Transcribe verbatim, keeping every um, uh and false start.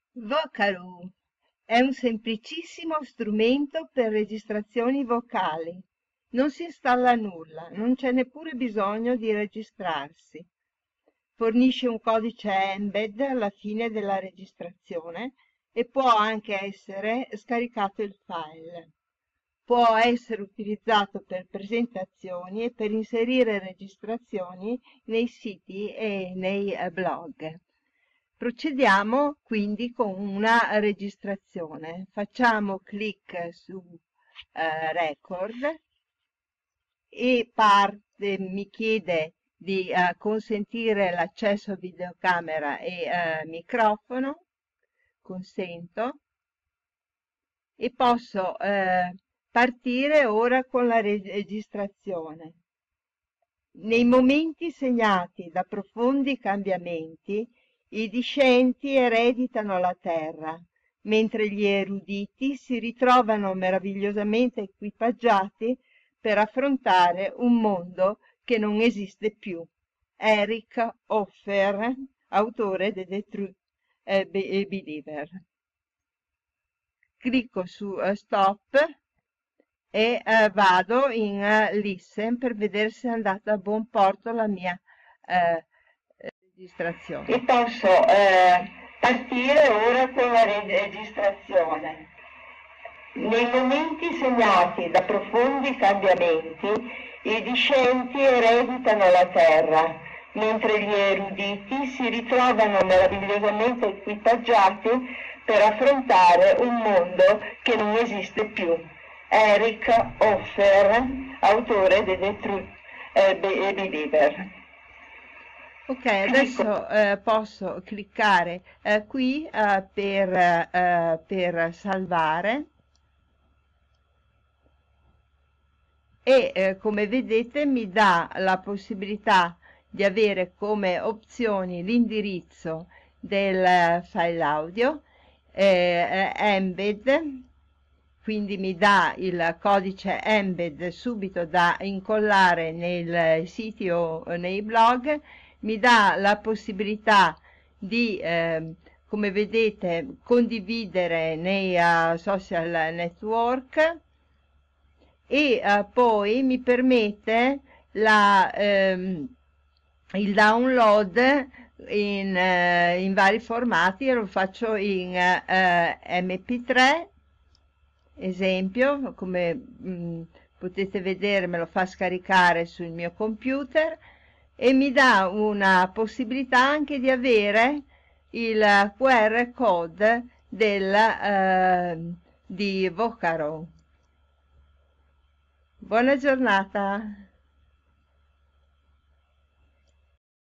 Vocaloid è un semplicissimo strumento per registrazioni vocali. Non si installa nulla, non c'è neppure bisogno di registrarsi. Fornisce un codice embed alla fine della registrazione e può anche essere scaricato il file. Può essere utilizzato per presentazioni e per inserire registrazioni nei siti e nei eh, blog. Procediamo quindi con una registrazione. Facciamo clic su eh, Record e parte, mi chiede di eh, consentire l'accesso a videocamera e eh, microfono. Consento e posso eh, partire ora con la registrazione. Nei momenti segnati da profondi cambiamenti, i discenti ereditano la terra, mentre gli eruditi si ritrovano meravigliosamente equipaggiati per affrontare un mondo che non esiste più. Eric Hoffer, autore di The True eh, Believer. Clicco su uh, Stop e uh, vado in uh, Listen per vedere se è andata a buon porto la mia uh, registrazione. E posso uh, partire ora con la registrazione. Nei momenti segnati da profondi cambiamenti, i discenti ereditano la terra, mentre gli eruditi si ritrovano meravigliosamente equipaggiati per affrontare un mondo che non esiste più. Eric Hoffer, autore di The True Believer. Ok, adesso eh, posso cliccare eh, qui eh, per, eh, per salvare e eh, come vedete mi dà la possibilità di avere come opzioni l'indirizzo del file audio, eh, embed, quindi mi dà il codice embed subito da incollare nei siti o nei blog, mi dà la possibilità di, eh, come vedete, condividere nei uh, social network e uh, poi mi permette la, ehm, il download in, uh, in vari formati. Io lo faccio in uh, M P tre, esempio, come mh, potete vedere me lo fa scaricare sul mio computer e mi dà una possibilità anche di avere il Q R code del, uh, di Vocaloid. Buona giornata!